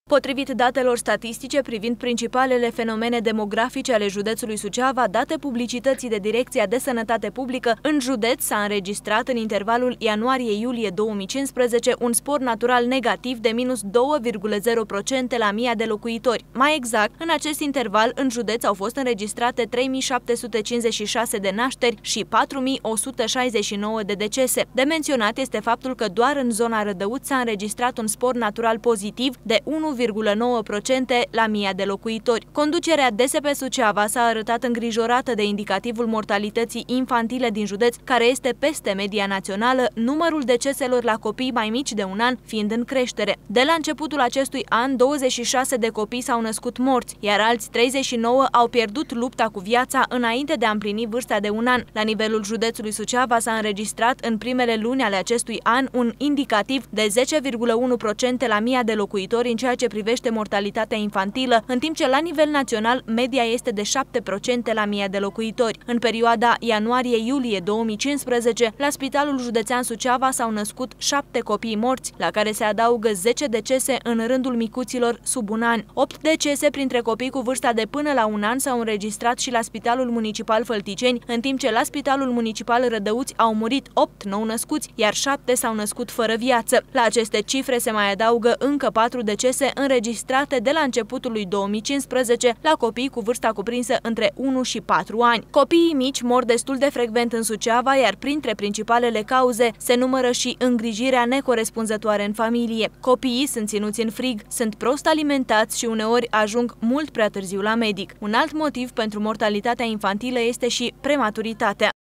Potrivit datelor statistice privind principalele fenomene demografice ale județului Suceava, date publicității de Direcția de Sănătate Publică, în județ s-a înregistrat în intervalul ianuarie-iulie 2015 un spor natural negativ de minus 2,0% la 1000 de locuitori. Mai exact, în acest interval, în județ au fost înregistrate 3756 de nașteri și 4169 de decese. De menționat este faptul că doar în zona Rădăuți s-a înregistrat un spor natural pozitiv de 1,9% la 1000 de locuitori. Conducerea DSP Suceava s-a arătat îngrijorată de indicativul mortalității infantile din județ, care este peste media națională, numărul deceselor la copii mai mici de un an fiind în creștere. De la începutul acestui an, 26 de copii s-au născut morți, iar alți 39 au pierdut lupta cu viața înainte de a împlini vârsta de un an. La nivelul județului Suceava s-a înregistrat în primele luni ale acestui an un indicativ de 10,1% la 1000 de locuitori în ceea ce privește mortalitatea infantilă, în timp ce la nivel național media este de 7% la 1000 de locuitori. În perioada ianuarie-iulie 2015, la Spitalul Județean Suceava s-au născut 7 copii morți, la care se adaugă 10 decese în rândul micuților sub un an. 8 decese printre copii cu vârsta de până la un an s-au înregistrat și la Spitalul Municipal Fălticeni, în timp ce la Spitalul Municipal Rădăuți au murit 8 nou-născuți, iar 7 s-au născut fără viață. La aceste cifre se mai adaugă încă 4 decese înregistrate de la începutul lui 2015 la copii cu vârsta cuprinsă între 1 și 4 ani. Copiii mici mor destul de frecvent în Suceava, iar printre principalele cauze se numără și îngrijirea necorespunzătoare în familie. Copiii sunt ținuți în frig, sunt prost alimentați și uneori ajung mult prea târziu la medic. Un alt motiv pentru mortalitatea infantilă este și prematuritatea.